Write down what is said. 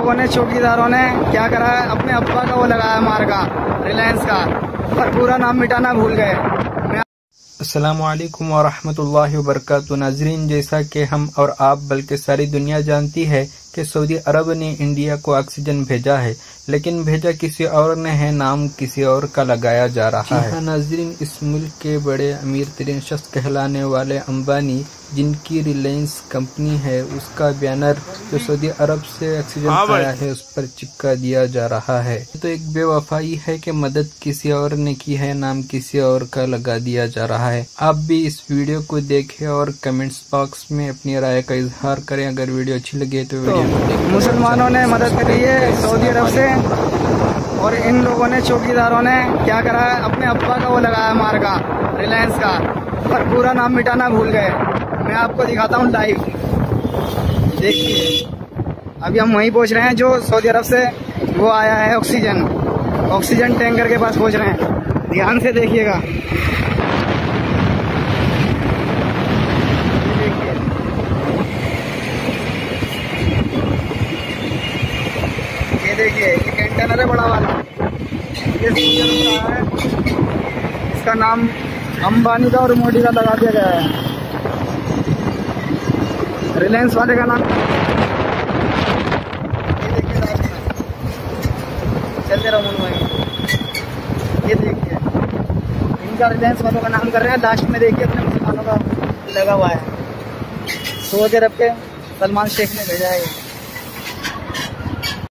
लोगों ने, चौकीदारों ने क्या करा है, अपने अब्बा का वो लगाया मार्का रिलायंस का, पर पूरा नाम मिटाना भूल गए। अस्सलामुअलैकुम वरहमतुल्लाहि वबरकातुहू। नाज़रीन, जैसा कि हम और आप बल्कि सारी दुनिया जानती है कि सऊदी अरब ने इंडिया को ऑक्सीजन भेजा है, लेकिन भेजा किसी और ने है, नाम किसी और का लगाया जा रहा है। नाज़रीन, इस मुल्क के बड़े अमीर तरीन शख्स कहलाने वाले अंबानी, जिनकी रिलायंस कंपनी है, उसका बैनर जो सऊदी अरब से ऑक्सीजन आया है उस पर चिपका दिया जा रहा है। तो एक बेवफाई है कि मदद किसी और ने की है, नाम किसी और का लगा दिया जा रहा है। आप भी इस वीडियो को देखें और कमेंट्स बॉक्स में अपनी राय का इजहार करें। अगर वीडियो अच्छी लगे तो वीडियो को देखें। मुसलमानों ने मदद करी है सऊदी अरब से, और इन लोगों ने, चौकीदारों ने क्या करा है, अपने अब्बा का वो लगाया मार्का रिलायंस का, पर पूरा नाम मिटाना भूल गए। मैं आपको दिखाता हूँ लाइव, देखिए। अभी हम वहीं पहुँच रहे हैं जो सऊदी अरब से वो आया है ऑक्सीजन टैंकर के पास पहुँच रहे हैं। ध्यान से देखिएगा, ये देखिए, ये कंटेनर है बड़ा वाला, ये है, इसका नाम अंबानी का और मोदी का लगा दिया गया है। रिलायंस वाले का नाम ये देखिए, चलते रहो भाई, ये देखिए, इनका रिलायंस वालों का नाम कर रहे हैं। लास्ट में देखिए अपने मुसलमानों का लगा हुआ है। सऊदी अरब के सलमान शेख ने भेजा है।